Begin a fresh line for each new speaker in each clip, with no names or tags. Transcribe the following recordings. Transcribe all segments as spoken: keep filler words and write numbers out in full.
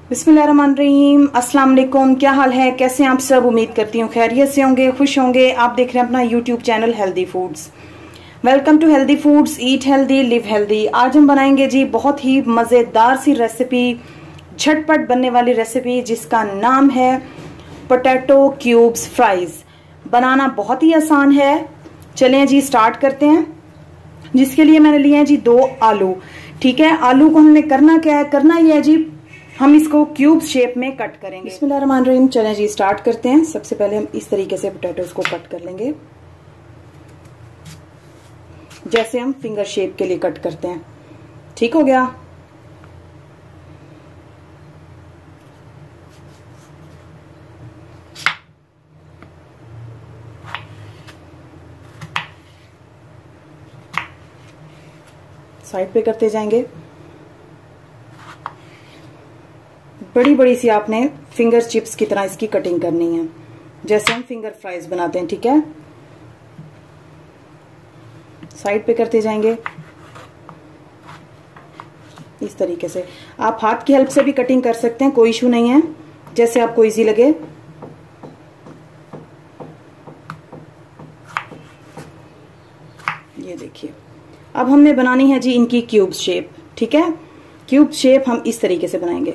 बिस्मिल्लाहिर्रहमानिर्रहीम। अस्सलाम वालेकुम। क्या हाल है, कैसे हैं आप सब? उम्मीद करती हूँ खैरियत से होंगे, खुश होंगे। आप देख रहे हैं अपना YouTube channel healthy foods. Welcome to healthy foods, eat healthy live healthy. आज हम बनाएंगे जी बहुत ही मज़ेदार सी रेसिपी, झटपट बनने वाली रेसिपी जिसका नाम है पोटैटो क्यूब्स फ्राइज। बनाना बहुत ही आसान है। चलें जी स्टार्ट करते हैं। जिसके लिए मैंने लिए हैं जी दो आलू। ठीक है, आलू को हमने करना क्या है, करना ये है जी हम इसको क्यूब शेप में कट करेंगे। बिस्मिल्लाहिर्रहमानिर्रहीम। चलें जी स्टार्ट करते हैं। सबसे पहले हम इस तरीके से पोटैटोज को कट कर लेंगे, जैसे हम फिंगर शेप के लिए कट करते हैं। ठीक हो गया। साइड पे करते जाएंगे। बड़ी बड़ी सी आपने फिंगर चिप्स की तरह इसकी कटिंग करनी है, जैसे हम फिंगर फ्राइज बनाते हैं। ठीक है, साइड पे करते जाएंगे इस तरीके से। आप हाथ की हेल्प से भी कटिंग कर सकते हैं, कोई इशू नहीं है, जैसे आपको इजी लगे। ये देखिए, अब हमने बनानी है जी इनकी क्यूब शेप। ठीक है, क्यूब शेप हम इस तरीके से बनाएंगे।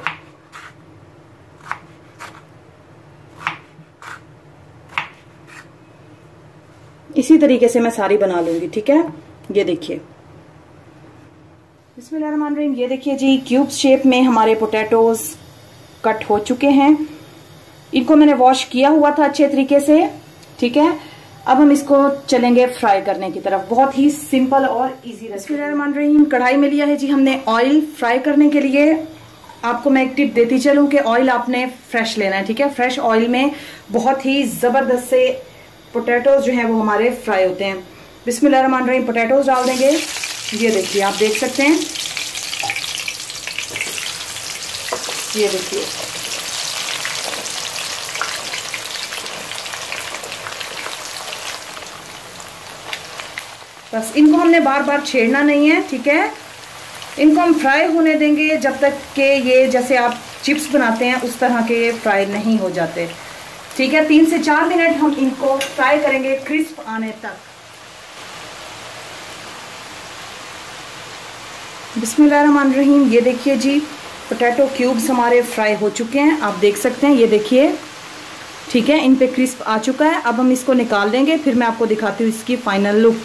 इसी तरीके से मैं सारी बना लूंगी। ठीक है, ये देखिए। बिस्मिल्लाहिर्रहमानिर्रहीम। ये देखिए जी क्यूब शेप में हमारे पोटैटोज कट हो चुके हैं। इनको मैंने वॉश किया हुआ था अच्छे तरीके से। ठीक है, अब हम इसको चलेंगे फ्राई करने की तरफ। बहुत ही सिंपल और इजी रेसिपी। बिस्मिल्लाहिर्रहमानिर्रहीम। कढ़ाई में लिया है जी हमने ऑयल फ्राई करने के लिए। आपको मैं एक टिप देती चलूं कि ऑयल आपने फ्रेश लेना है। ठीक है, फ्रेश ऑयल में बहुत ही जबरदस्त से पोटैटोज जो है वो हमारे फ्राई होते हैं। बिस्मिल्लाहिर्रहमानिर्रहीम। पोटैटोज डाल देंगे। ये देखिए, आप देख सकते हैं, ये देखिए। बस इनको हमने बार बार छेड़ना नहीं है। ठीक है, इनको हम फ्राई होने देंगे जब तक कि ये जैसे आप चिप्स बनाते हैं उस तरह के फ्राई नहीं हो जाते। ठीक है, तीन से चार मिनट हम इनको फ्राई करेंगे क्रिस्प आने तक। बिस्मिल्लाहिर्रहमानिर्रहीम। ये देखिए जी पोटैटो क्यूब्स हमारे फ्राई हो चुके हैं, आप देख सकते हैं। ये देखिए, ठीक है, इन पे क्रिस्प आ चुका है। अब हम इसको निकाल देंगे, फिर मैं आपको दिखाती हूँ इसकी फाइनल लुक।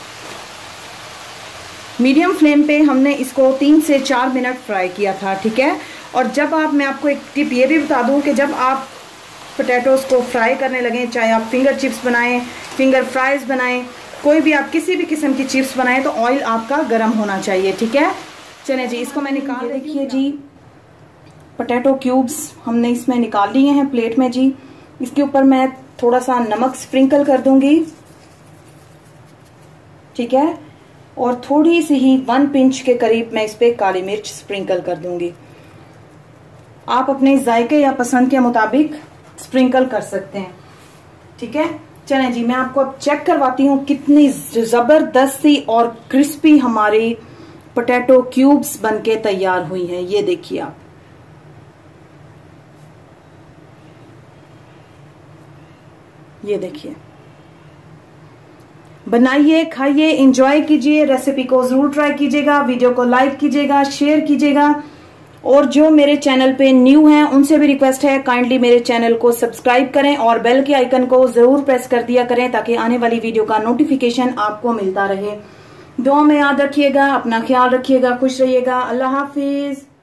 मीडियम फ्लेम पे हमने इसको तीन से चार मिनट फ्राई किया था। ठीक है, और जब आप, मैं आपको एक टिप ये भी बता दूं कि जब आप पोटैटोज को फ्राई करने लगें, चाहे आप फिंगर चिप्स बनाएं, फिंगर फ्राइज बनाएं, कोई भी आप किसी भी किस्म की चिप्स बनाएं, तो ऑयल आपका गर्म होना चाहिए। ठीक है, चलिए जी इसको मैं निकाल। देखिए जी पोटैटो क्यूब्स हमने इसमें निकाल लिए हैं प्लेट में जी। इसके ऊपर मैं थोड़ा सा नमक स्प्रिंकल कर दूंगी। ठीक है, और थोड़ी सी ही वन पिंच के करीब मैं इस पे काली मिर्च स्प्रिंकल कर दूंगी। आप अपने जायके या पसंद के मुताबिक स्प्रिंकल कर सकते हैं। ठीक है, चलें जी मैं आपको अब चेक करवाती हूँ कितनी जबरदस्त सी और क्रिस्पी हमारी पोटैटो क्यूब्स बनके तैयार हुई हैं। ये देखिए आप, ये देखिए। बनाइए, खाइए, एंजॉय कीजिए। रेसिपी को जरूर ट्राई कीजिएगा। वीडियो को लाइक कीजिएगा, शेयर कीजिएगा। और जो मेरे चैनल पे न्यू हैं उनसे भी रिक्वेस्ट है, काइंडली मेरे चैनल को सब्सक्राइब करें और बेल के आइकन को जरूर प्रेस कर दिया करें ताकि आने वाली वीडियो का नोटिफिकेशन आपको मिलता रहे। दुआ में याद रखिएगा, अपना ख्याल रखिएगा, खुश रहिएगा। अल्लाह हाफिज।